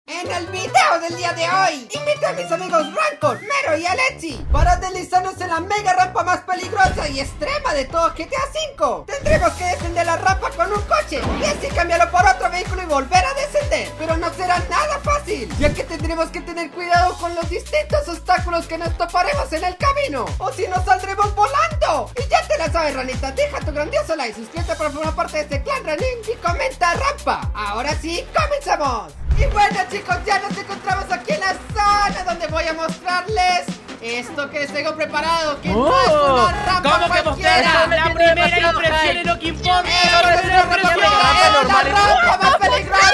En el video del día de hoy, invito a mis amigos Rancor, Mero y Alexi para deslizarnos en la mega rampa más peligrosa y extrema de todo GTA V. Tendremos que descender la rampa con un coche y así cambiarlo por otro vehículo y volver a descender. Pero no será nada fácil, ya que tendremos que tener cuidado con los distintos obstáculos que nos toparemos en el camino, o si no saldremos volando. Y ya te la sabes, ranita, deja tu grandioso like, suscríbete para formar parte de este clan ranín y comenta rampa. Ahora sí, comencemos. Y bueno, chicos, ya nos encontramos aquí en la zona donde voy a mostrarles esto que les tengo preparado, que no es una rampa ¿Cómo que cualquiera. la primera impresión es lo que importa? Es la rampa más peligrosa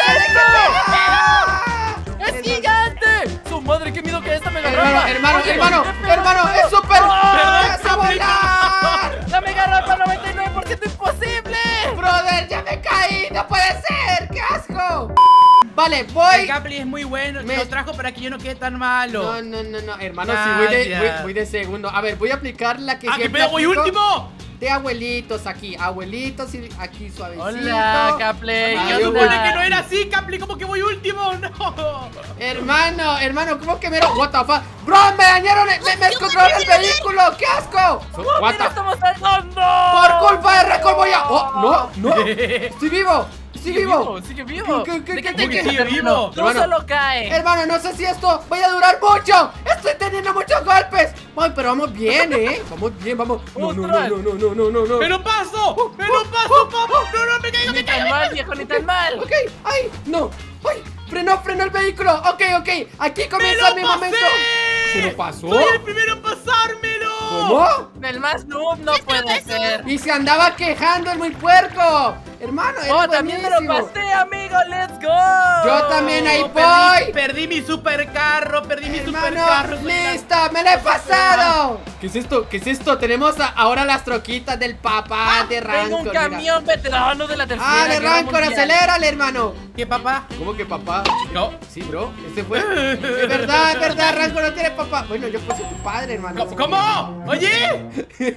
de GTA. ¡Es gigante! ¡Su madre, qué miedo que esta mega rampa! Hermano, es súper. ¡Vas a volar! ¡La mega rampa 99% imposible! Brother, ya me caí, no puede ser, qué asco. Vale, voy. El Capli es muy bueno, lo trajo para que yo no quede tan malo. No, hermano, sí, voy de segundo. A ver, voy a aplicar la que ¿qué pedo, voy último? De abuelitos aquí, abuelitos y aquí suavecito. Hola, Capley. Yo supone que no era así, Capli, ¿cómo que voy último? No. Hermano, ¿cómo que mero? What the fuck? Bro, me dañaron, me descontrolaron el vehículo, qué asco. What the... estamos saltando? Por culpa de Rancor voy a... Oh, no, estoy vivo. Sigue vivo. ¿Qué? Sigue vivo? Tú solo cae. Hermano, no sé si esto vaya a durar mucho. Estoy teniendo muchos golpes. Ay, pero vamos bien, vamos bien, vamos. No. ¡Me lo paso, papá! No, me caigo, Ni tan mal, viejo, ni tan mal. Ok, ay, no. Ay, frenó el vehículo. Ok, aquí comienza mi momento. ¿Se lo pasó? ¡Soy el primero en pasármelo! ¿Cómo? El más noob no puede ser. Y se andaba quejando el muy puerco. Hermano, también me lo pasé, amigo, let's go. Yo también ahí voy. Perdí mi supercarro, listo, me lo he pasado. ¿Qué es esto? Tenemos ahora las troquitas del papá de Rancor. Tengo un camión veterano de la tercera. De Rancor, acelérale, hermano. ¿Qué, papá? ¿Cómo que papá? No. Sí, bro, este fue. Es verdad, Rancor no tiene papá. Bueno, yo puse tu padre, hermano. ¿Cómo? Oye.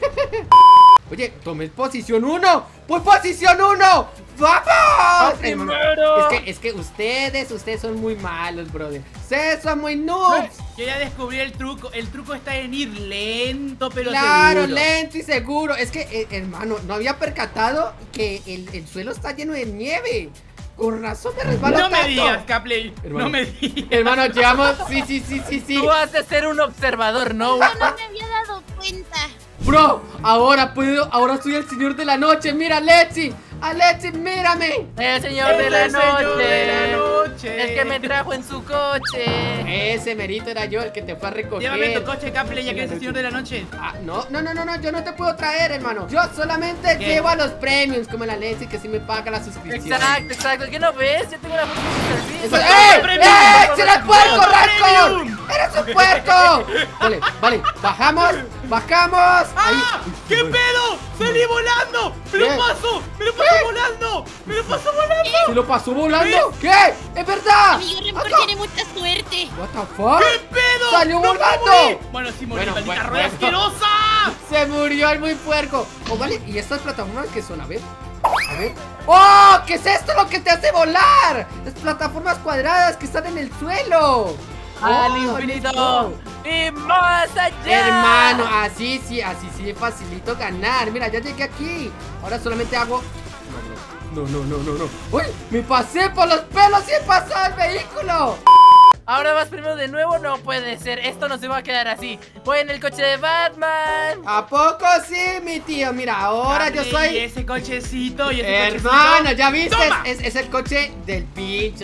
Oye, tomé posición 1. ¡Voy posición 1! ¡Vamos! Primero. Es que ustedes son muy malos, brother. Ustedes son muy noobs. Yo ya descubrí el truco. El truco está en ir lento, pero claro, seguro. Lento y seguro. Es que, hermano, no había percatado que el suelo está lleno de nieve. Con razón me resbalo tanto. No me digas, Capley. No me digas. Hermano, llegamos. Sí. Tú has de ser un observador, ¿no? No me había dado cuenta. Bro, ahora soy el señor de la noche. Mira, Alexi, mírame. El señor de la noche. El que me trajo en su coche. Ese merito era yo, el que te fue a recoger. Llévame tu coche, Capley, ya que eres el señor de la noche. No, yo no te puedo traer, hermano. Yo solamente llevo a los premiums, como el Alexi, que sí me paga la suscripción. Exacto. ¿Qué no ves? Yo tengo una foto de servicio. ¡Eres puerco, Rancor! ¡Eres un puerco! Vale, bajamos. Ahí. ¿Qué pedo? ¡Salí volando! ¡Me lo paso volando! ¿Se lo pasó volando? ¿Qué? ¡Es verdad! Amigo Rancor tiene mucha suerte. What the fuck? ¿Qué pedo? ¡Salió ¡No volando! Bueno, sí morí, Bueno, maldita bueno. rueda asquerosa. Se murió el muy puerco. Vale, ¿y estas plataformas qué son? A ver. ¡Oh! ¿Qué es esto lo que te hace volar? Las plataformas cuadradas que están en el suelo. Al infinito y más allá. Hermano, así sí es facilito ganar. Mira, ya llegué aquí. Ahora solamente hago... No. ¡Uy! Me pasé por los pelos y he pasado el vehículo. Ahora vas primero de nuevo, no puede ser. Esto no se va a quedar así. Voy en el coche de Batman. ¿A poco sí, mi tío? Mira, ahora yo soy... Y ese cochecito Hermano, ¿ya viste? ¡Toma! Es el coche del pincho.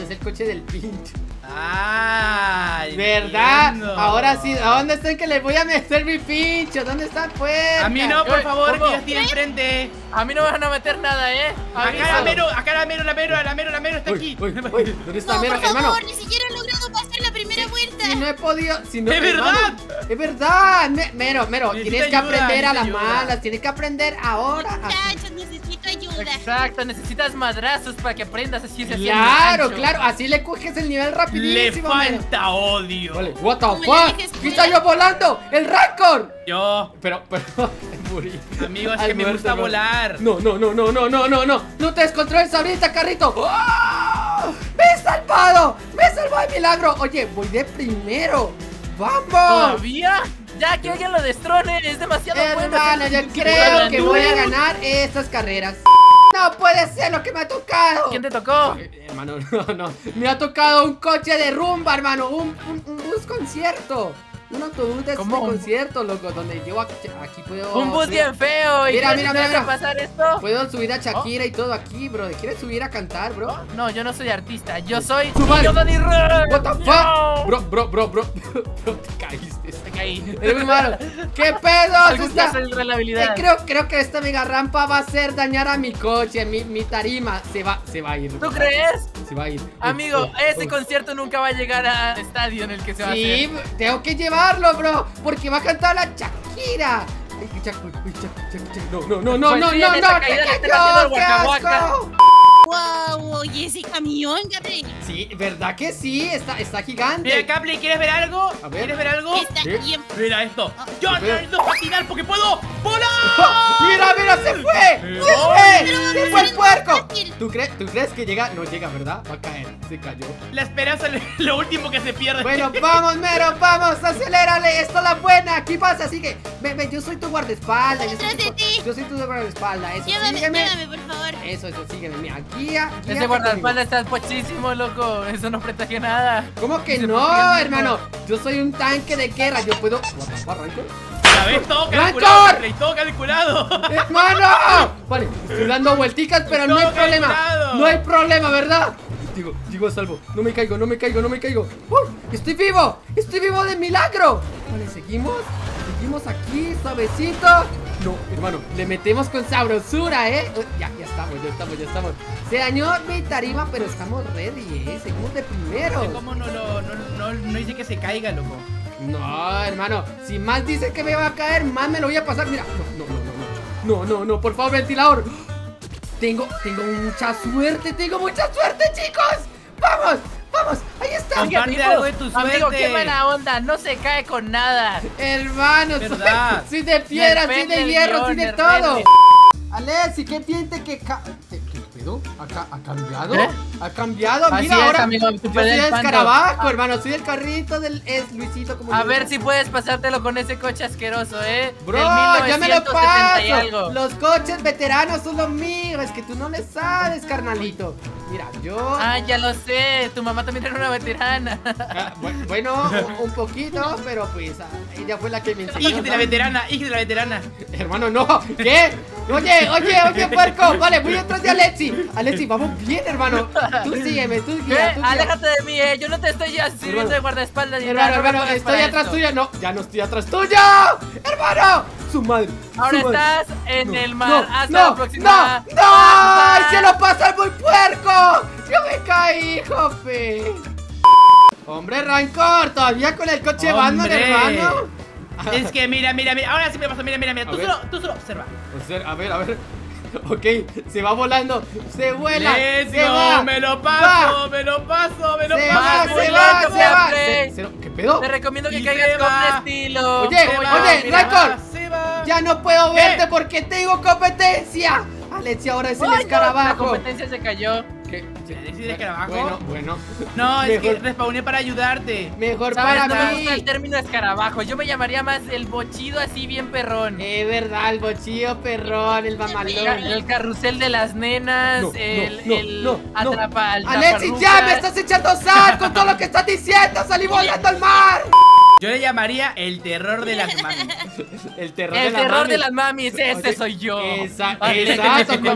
¿Verdad? Entiendo. Ahora sí, ¿a dónde están que les voy a meter mi pincho? ¿Dónde están, pues? A mí no, por favor, ¿cómo? que yo estoy enfrente. A mí no me van a meter nada, Acá la mero está aquí. ¿Dónde está No, Mero, por hermano? favor, ni siquiera he logrado pasar la primera vuelta. Si no he podido... ¡Es verdad! Es verdad. Mero, Necesito tienes que ayuda, aprender a las necesito malas. Tienes que aprender ahora. Muchachos, necesito ayuda. Exacto, necesitas madrazos para que aprendas así se Claro, así le coges el nivel Le rapidísimo. falta odio. Vale, what the No me fuck. dejes ¿Qué está yo volando? ¡El Rancor! Yo, Pero, morí. amigo, es Al que me muerto, gusta no. volar. No te descontroles ahorita, carrito. ¡Oh! ¡Me he salvado! ¡Me he salvado de milagro! Oye, voy de primero. ¡Vamos! ¿Todavía? Ya que alguien lo destrone, es demasiado bueno. Hermano, yo creo que voy a ganar estas carreras. No puede ser lo que me ha tocado. ¿Quién te tocó? Hermano, no. Me ha tocado un coche de rumba, hermano. Un bus concierto. Un autobús de ¿Cómo? concierto, loco. Donde yo aquí puedo. Un bus bien feo. ¿Y Mira, crees mira, que mira. vas a pasar esto? Puedo subir a Shakira y todo aquí, bro. ¿Quieres subir a cantar, bro? No, yo no soy artista. Yo soy ¡Su madre! niño Danny Rey. What the fuck? No. Bro, Bro, te caíste. Me caí. Eres muy malo. ¿Qué pedo? Algún Está- día saldrá la habilidad. creo que esta mega rampa va a hacer dañar a mi coche, mi tarima. Se va a ir. ¿Tú crees? Se va a ir. Amigo, ese concierto nunca va a llegar al estadio en el que se va a hacer. Sí, tengo que llevarlo, bro. Porque va a cantar la Shakira. Ay, no, Pues sí, en esta caída le están haciendo el qué Waka Waka. asco. Wow, oye, ese camión, Capri. Sí, ¿verdad que sí? Está gigante. Mira, Capri, ¿quieres ver algo? A ver. ¿Quieres ver algo? Está ¿Qué? bien. Mira esto. Yo ¿Qué? necesito patinar porque puedo volar. Mira, se fue. Pero Se fue el puerco. Fácil. ¿Tú crees que llega? No llega, ¿verdad? Va a caer. Se cayó. La esperanza es lo último que se pierde. Bueno, vamos, Mero, vamos, acelérale. Esto es la buena. Aquí pasa, sigue. Ven, yo soy tu guardaespaldas. Detrás de ti. Yo soy tu guardaespaldas. Eso, Llévame, sígueme. por favor. Eso, sígueme. Mira, guía. Ese guardaespaldas está pochísimo, loco. Eso no protege nada. ¿Cómo que Ese no, poquito. hermano? Yo soy un tanque de guerra. Yo puedo. Rancor. Ya ves, todo ¡Rancor! calculado, Capri, todo calculado. ¡Hermano! Vale, estoy dando vuelticas, pero no hay Todo problema. calculado. No hay problema, ¿verdad? Digo a salvo. No me caigo. Estoy vivo de milagro. Vale, seguimos aquí, suavecito. No, hermano, le metemos con sabrosura, ¿eh? Ya estamos. Se dañó mi tarima, pero estamos ready, ¿eh? Seguimos de primero. ¿Cómo no dice que se caiga, loco? No, hermano, si más dice que me va a caer, más me lo voy a pasar. Mira, no, por favor, ventilador. Tengo mucha suerte, chicos. Vamos, ahí está. Comparte algo de tu Amigo, suerte. qué buena onda. No se cae con nada. Hermano, ¿Verdad? soy de piedra, soy Depende de el hierro, guión, soy de depende. todo. Alexi, ¿qué siente que ¿Qué pedo? ¿Ha cambiado? ¿Eh? ¿Ha cambiado? Así Mira, es, ahora amigo, yo tu soy el Pedro escarabajo, hermano. Soy el carrito es Luisito como A yo. ver si puedes pasártelo con ese coche asqueroso, ¿eh? Bro, Del ya me lo 1970 y paso. algo. Los coches veteranos son los míos. Es que tú no le sabes, carnalito. Mira, yo... Ah, ya lo sé. Tu mamá también era una veterana. Bueno, un poquito, pero pues ella fue la que me enseñó. Hija de la veterana. Hermano, no. ¿Qué? Oye, puerco. Vale, voy detrás de Alexi. Alexi, vamos bien, hermano. Tú sígueme, tú guía, tú guía. Aléjate de mí, yo no te estoy ya sirviendo de guardaespaldas ni nada. Hermano, no me pagas estoy para atrás esto. tuya. No, ya no estoy atrás tuyo. Hermano, su madre. Ahora su madre. estás en No, el mar. Hasta no, la próxima. ¡No! ¡Ay, se lo pasa al muy puerco! ¡Yo me caí, jope! Hombre, Rancor, todavía con el coche Batman, Hombre. hermano. Es que mira. Ahora sí me pasa, mira. A Tú ver. solo observa. O sea, a ver. Ok, se va volando, se vuela, Let's se go, va. me lo va. paso, me lo paso. Se paso. va, Muy se va, lento, se va. Capri. ¿Qué pedo? Te recomiendo que Y caigas se con va. estilo. Oye, Mira, Rancor. Se va. Ya no puedo ¿Qué? verte porque tengo competencia. Alexi ahora es el Ay, no, la escarabajo. competencia se cayó. ¿Qué? ¿Alexi de escarabajo? Bueno. No, es que Mejor- respawné para ayudarte. Mejor ¿Sabes? para No me mí. gusta el término escarabajo. Yo me llamaría más el bochido así bien perrón. Es verdad, el bochillo perrón, el mamalón. El carrusel de las nenas, No, el no. atrapa al Alexi, ya me estás echando sal con todo lo que estás diciendo. Salí volando al mar. Yo le llamaría el terror de las mamis. El terror El de la terror mami. de las mamis, ese Oye, soy yo. Exacto, Con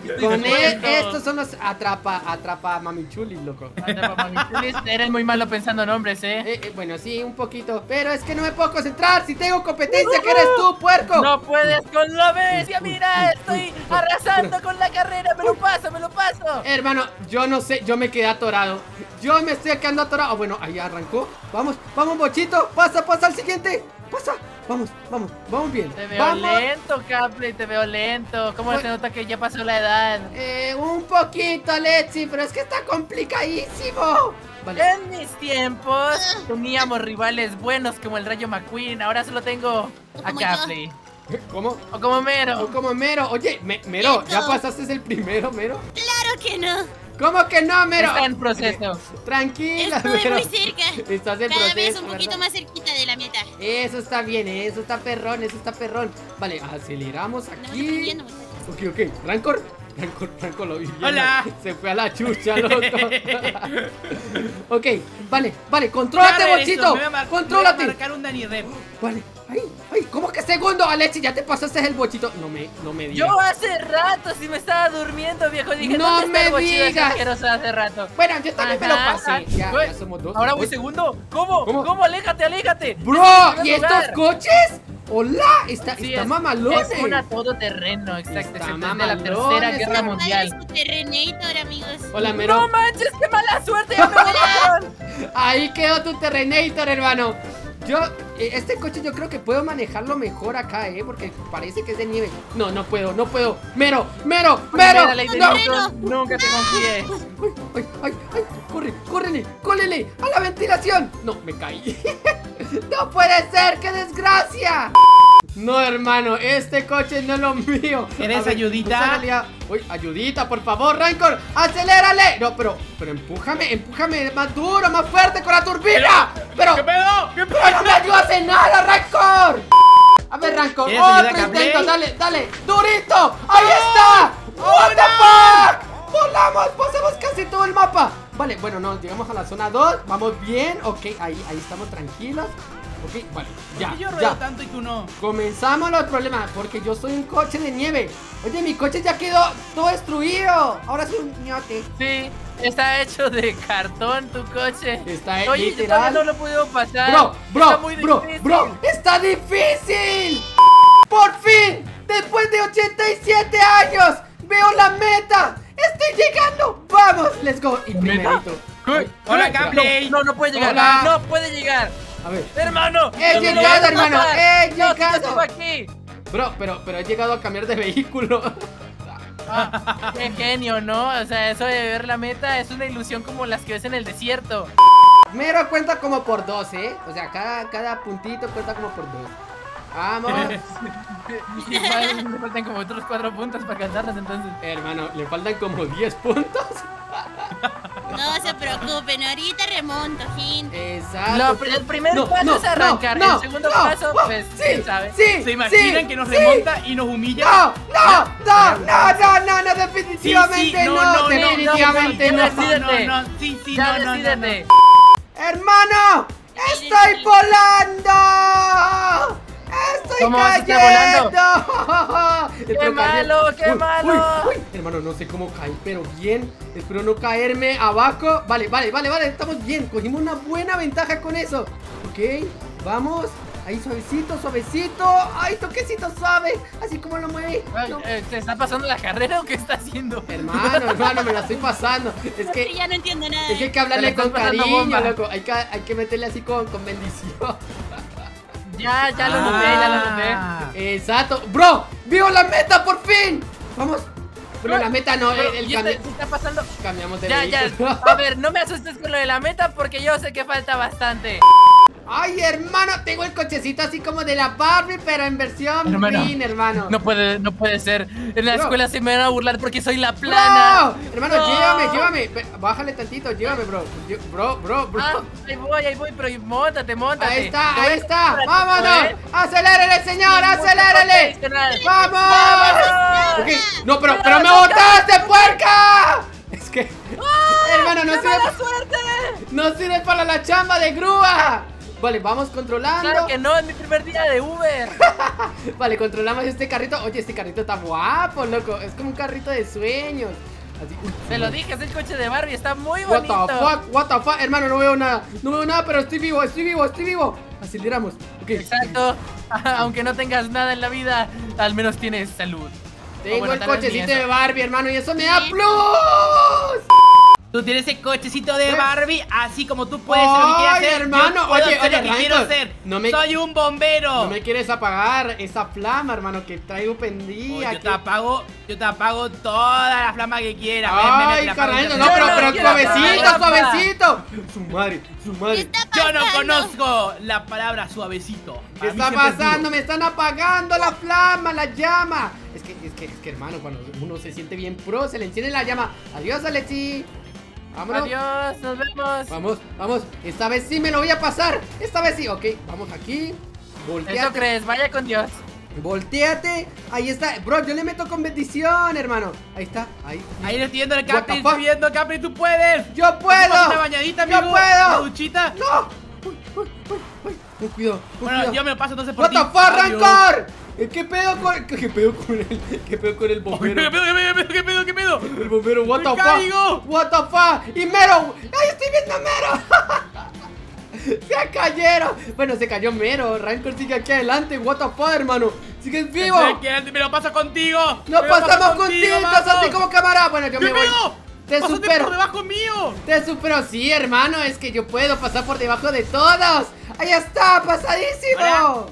estos son los atrapa mamichulis, loco. Eres muy malo pensando nombres, Bueno, sí, un poquito, pero es que no me puedo concentrar. Si tengo competencia, que eres tú, puerco. No puedes con la bestia, mira, estoy arrasando con la carrera, me lo paso. Hermano, yo no sé, yo me quedé atorado. Yo me estoy quedando atorado. Bueno, ahí arrancó. Vamos, bochito. Pasa al siguiente. Pasa. Vamos bien. Te veo Vamos. lento, Capri, te veo lento. ¿Cómo se nota que ya pasó la edad? Un poquito, Alexi, pero es que está complicadísimo. Vale. En mis tiempos teníamos rivales buenos como el Rayo McQueen. Ahora solo tengo a Como yo. Capri. ¿Cómo? O como Mero. O como Mero. Oye, Mero, ¿ya Eso. pasaste el primero, Mero? Claro que no. ¿Cómo que no, Mero? Está en proceso. Tranquila, Estuve Mero. muy cerca. Estás en Cada proceso, vez un poquito ¿verdad? más cerquita de la meta. Eso está bien, eso está perrón, eso está perrón. Vale, aceleramos Andamos aquí. aprendiendo, muchachos. Ok, Rancor lo vi bien. Hola. Se fue a la chucha, loco. Ok, vale, contrólate, bolsito. Contrólate. Voy a marcar un Dani Rep. Vale, ay, ¿cómo que segundo, Alexi? Ya te pasaste el bochito. No me digas. Yo hace rato, si me estaba durmiendo, viejo. Dije, No ¿dónde está el me bochido ese digas. asqueroso hace rato? Bueno, yo también me lo Ajá. pasé. Ya Uy, somos dos. Ahora voy Uy. segundo. ¿Cómo? ¿Cómo? ¿Cómo? Aléjate. Bro, Primer ¿y estos lugar. coches? Hola, está Sí, mamalones. Es una todoterreno, exacto. Está Es de la mamalones, Tercera Guerra hermano. Mundial. Madre, su Terrenator, amigos. Hola, Mero. No manches, qué mala suerte, ya me ganaron. Ahí quedó tu Terrenator, hermano. Este coche yo creo que puedo manejarlo mejor acá, porque parece que es de nieve. No puedo. Mero. Primera ley de No. Newton, nunca te confíes. Ay, córrele, a la ventilación. No, me caí. No puede ser, qué desgracia. No, hermano, este coche no es lo mío. ¿Quieres A ver, ayudita? no se haga Uy, ayudita, por favor, Rancor. ¡Acelérale! No, pero empújame más duro, más fuerte con la turbina. Pero ¿Qué pedo? pero no me ayudas en nada, Rancor. A ver, Rancor, ¿Quieres ayuda, otro Gameplay? intento, dale, durito. ¡Ahí está! ¡What the fuck! ¡Volamos! ¡Pasamos casi todo el mapa! Vale, bueno, no, llegamos a la zona 2. Vamos bien, ok, ahí estamos tranquilos. Ok, vale, ¿Por qué yo ruedo tanto y tú no? Comenzamos los problemas, porque yo soy un coche de nieve. Oye, mi coche ya quedó todo destruido. Ahora soy un ñote. Sí, está hecho de cartón tu coche. Está Oye, yo literal. todavía no lo he podido pasar. Bro, Está muy difícil. ¡está difícil! ¡Por fin! Después de 87 años, veo la meta. ¡Estoy llegando! ¡Vamos! ¡Let's go! Y primerito. ¿Qué? Hola, ¿Qué? Gameplay. No puede llegar. Hola. No puede llegar. A ver. Hermano. He no me lo llegado, vas a hermano, pasar. he No, llegado. si yo estuve aquí. Bro, pero he llegado a cambiar de vehículo. Qué genio, ¿no? O sea, eso de ver la meta es una ilusión como las que ves en el desierto. Mero cuenta como por 2, ¿eh? O sea, cada puntito cuenta como por 2. Vamos. Igual me faltan como otros 4 puntos para alcanzarlas entonces. Hermano, le faltan como 10 puntos. No se preocupen, ahorita remonto, gente. Exacto. El primer paso es arrancar, el segundo paso, pues, quién sabe. Sí, ¿Se imaginan que nos sí. remonta y nos humilla? No, definitivamente no, definitivamente no. Ya decídete. Hermano, estoy volando. Estoy ¿Cómo vas a estar cayendo. ¡Qué malo, qué malo! Uy, hermano, no sé cómo caí, pero bien. Espero no caerme abajo. Vale, estamos bien. Cogimos una buena ventaja con eso. Ok, vamos. Ahí, suavecito. Ay, toquecito suave. Así como lo mueve. No. ¿Te está pasando la carrera o qué está haciendo? Hermano, me la estoy pasando. Es que Ya no entiendo nada. hay que hablarle Te la con estás pasando cariño, bomba. loco. Hay que meterle así con bendición. Ya lo noté. Exacto. Bro, ¡vio la meta por fin! Vamos. Bueno, la meta no, el ¿Y cambio. este está pasando? Cambiamos de Ya. vehículo. A ver, no me asustes con lo de la meta porque yo sé que falta bastante. Ay, hermano, tengo el cochecito así como de la Barbie, pero en versión green, hermano. No puede ser. En la Bro. escuela se me van a burlar porque soy la plana. Bro, hermano, No. llévame. Bájale tantito, llévame, bro. Bro. Ah, ahí voy, pero móntate. Ahí Te voy a está. hacer ¡Vámonos! ¿eh? ¡Acelérale, señor! Sí, ¡Acelérale! profesional. ¡Vamos! ¡Vámonos! Ok, no, pero me botaste, puerca. Es que, hermano, ¡Qué mala suerte! no sirve para la chamba de grúa. Vale, vamos controlando. Claro que no, es mi primer día de Uber. Vale, controlamos este carrito. Oye, este carrito está guapo, loco. Es como un carrito de sueños. Así, Te lo dije, es el coche de Barbie, está muy What bonito. the fuck, hermano, no veo nada, pero estoy vivo. Aceleramos, ok. Exacto, aunque no tengas nada en la vida, al menos tienes salud. Tengo Bueno, el tal vez cochecito ni eso. de Barbie, hermano, y eso me da plus. Tú tienes ese cochecito de ¿Eh? Barbie, así como tú puedes ser lo que quieras Ay, hacer. hermano, yo puedo oye, ser lo que Rancor, quiero ser. Soy un bombero. No me quieres apagar esa flama, hermano, que traigo pendida. Yo te apago toda la flama que quieras. Ay, te la apago, carnal, yo no, te- pero quiero suavecito, apagar. suavecito. Su madre. ¿Qué está Yo no pasando? conozco la palabra suavecito. ¿Qué A mí está siempre es pasando? duro. Me están apagando la flama, la llama. Es que que hermano, cuando uno se siente bien pro, se le enciende la llama. Adiós, Alexi. Vámonos. Adiós, nos vemos. Vamos, vamos. Esta vez sí me lo voy a pasar. Esta vez sí. Ok, vamos aquí. Volteate. ¿Eso crees? Vaya con Dios. Volteate. Ahí está. Bro, yo le meto con bendición, hermano. Ahí está. Ahí le estoy viendo el What Capri, the fuck? estoy viendo, Capri, tú puedes. yo puedo. Una bañadita, amigo. Yo puedo. Una duchita. No. Uy, cuidado. Bueno, yo me lo paso entonces por What ti. the fuck, Adiós. Rancor. ¿Qué pedo con el bombero? ¿Qué pedo? El bombero, what ¡Me the fuck? caigo! What the fuck? Y Mero. ¡Ay, estoy viendo a Mero! Se cayeron. Bueno, se cayó Mero. Rancor sigue aquí adelante. What the fuck, hermano. Sigues vivo. Me lo paso contigo. Nos Me lo paso pasamos contigo. Estás vamos. así como cámara. Bueno, yo ¿Qué me voy. pedo? Te Pásate supero. por debajo mío. Te supero, sí, hermano. Es que yo puedo pasar por debajo de todos. Ahí está, pasadísimo. Hola.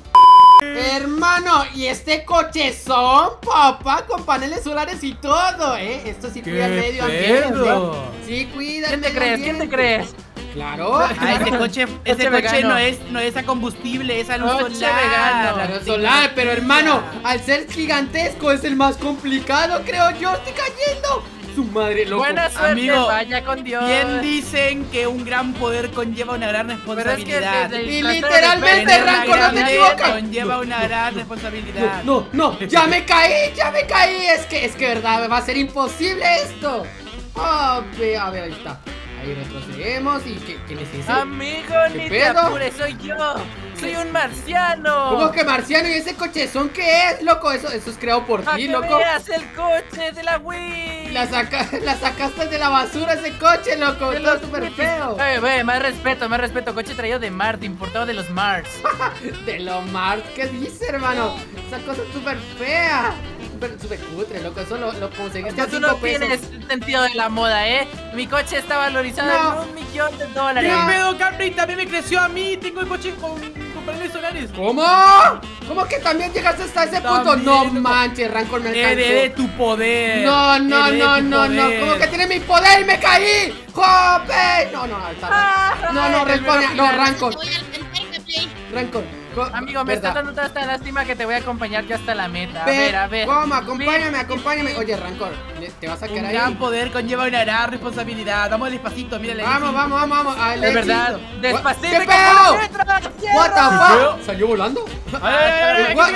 Hermano, y este cochezón, papá, con paneles solares y todo, Esto sí cuida el medio ambiente. pedo? Sí, cuida ¿Quién el te medio crees? ¿Quién te ambiente. crees? Claro. Ah, ese coche vegano. no es a combustible, es a luz Coche solar. vegano. Claro, solar, pero hermano, al ser gigantesco es el más complicado, creo yo. Estoy cayendo. Su madre, loco. Buena suerte, Amigo, vaya con Dios. Bien dicen que un gran poder conlleva una gran Pero es que responsabilidad. desde el Y trasero literalmente, del Tener una Rancor, no gran te mente equivocas. conlleva una gran responsabilidad. No, ya me caí, Es que verdad, va a ser imposible esto. A ver, ahí está. Ahí retrocedemos y ¿qué necesito? Amigo, ¿Qué ni te pedo? apures, soy yo. Soy un marciano. ¿Cómo que marciano? ¿Y ese cochezón qué es, loco? Eso es creado por ¡A ti, que loco. veas el coche de la Wii! La sacaste de la basura ese coche, loco. De Está los súper Wii. feo. Ve, más respeto. Coche traído de Marte, importado de los Mars. De lo Mars, ¿qué dice, hermano? Esa cosa es súper fea. Súper cutre, loco. Eso lo conseguiste a Tú no 5 pesos. tienes sentido de la moda, Mi coche está valorizado en $1.000.000. ¿Qué pedo, Capri? También me creció a mí. Tengo el coche con paneles solares. ¿Cómo? ¿Cómo que también llegaste hasta ese punto? También, No loco. manches, Rancor me Heredé alcanzó. tu poder. No. Heredé tu poder. ¿Cómo que tiene mi poder y me caí? ¡Jope! No, está. No, responde. No, Rancor. Te voy a alcanzar, Capri. Rancor. Amigo, me está ¿verdad? dando tanta lástima que te voy a acompañar yo hasta la meta. Ve, A ver. ¿Cómo? Acompáñame. Oye, Rancor, ¿te vas a Un quedar ahí? gran poder conlleva una gran responsabilidad. Vamos despacito, mírale. Vamos. Es verdad. Despacito. ¿Qué que pedo? como letras, What the ¡cierra! fuck? ¿Salió volando? Ay, What?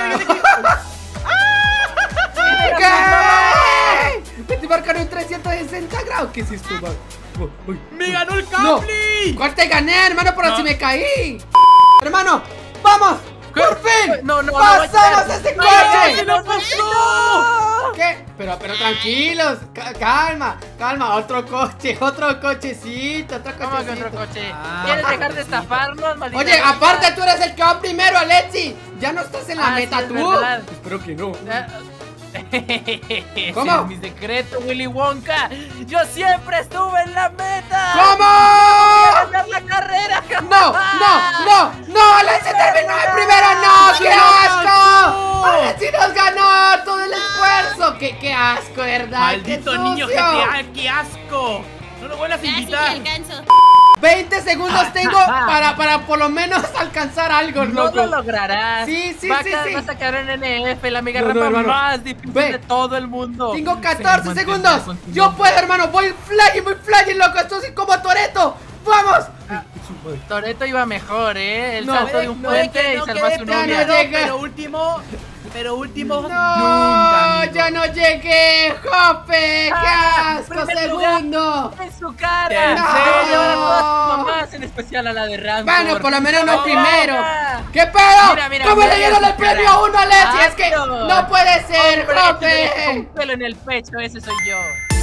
¿Qué? Te marcaron 360 grados. ¿Qué es esto, man? Uy. ¡Me ganó el No. Capri! ¿Cuál te gané, hermano? Pero No. si me caí. Hermano, ¡vamos! ¡Por fin! No, ¡Pasamos a este no, coche! no, no, ¿Qué? Pero tranquilos, calma, otro cochecito, ¿Cómo que otro coche? Ah. ¿Quieres dejar de estafarnos, maldita Oye, sea? aparte tú eres el que va primero, Alexi. Ya no estás en la meta sí, es tú. verdad. Espero que no. Ese ¿Cómo? es mi secreto, Willy Wonka. Yo siempre estuve en la meta. ¿Cómo? ¡Ganar la carrera! No, Alexi terminó de primero, no, qué asco. Alexi nos ganó todo el esfuerzo. Qué asco, ¿verdad? Maldito Qué niño sucio. GTA, qué asco. No lo vuelvas a Casi te invitar. alcanzo. 20 segundos tengo para por lo menos alcanzar algo, No loco. lo lograrás. Sí. Vas a caer en NF, la mega No, rampa hermano. más difícil Ve. de todo el mundo. Tengo Sí, 14 mantente segundos. contigo. Yo puedo, hermano. Voy flying, loco. Esto es como Toretto. ¡Vamos! Toretto iba mejor, El No, salto de un puente y salvó a su Ya novia. no llega. Pero último, No, nunca, amigo. ya no llegué, Jope. ¡Qué asco! primer lugar. Segundo. En su cara. Tercero. Se va a llevar a todas sus mamás, en especial a la de Rancor. Bueno, por lo menos no ¡Oh, primero. mira! ¿Qué pedo? Mira, ¿Cómo mira le dieron su el premio cara. a uno, Alexi? Es que ¡Asco! no puede ser, Hombre, Jope. tiene un pelo en el pecho, ese soy yo.